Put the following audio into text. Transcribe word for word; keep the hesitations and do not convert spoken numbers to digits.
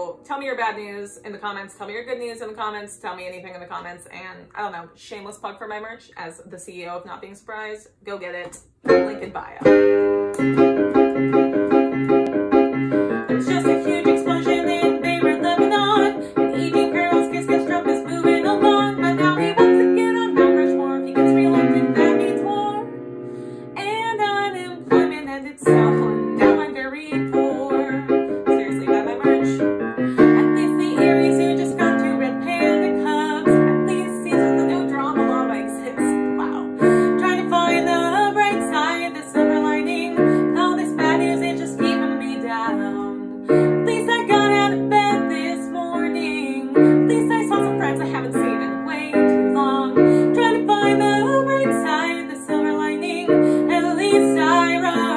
So tell me your bad news in the comments. Tell me your good news in the comments. Tell me anything in the comments. And I don't know, shameless plug for my merch as the C E O of Not Being Surprised. Go get it. Link in bio. There's just a huge explosion in Beirut, Lebanon. And E J Carroll's Kiss Kiss Trump is moving along. But now he wants to get on Mount Rushmore. If he gets reelected, that means war. And unemployment and it's so now I'm very poor. Seriously, buy my merch. At least the Aries who just got to Red Panda Cubs. At least season the no drama law exists. Wow. Trying to find the bright side, the silver lining. All this bad news is just keeping me down. At least I got out of bed this morning. At least I saw some friends I haven't seen in way too long. Trying to find the bright side, the silver lining. At least I run.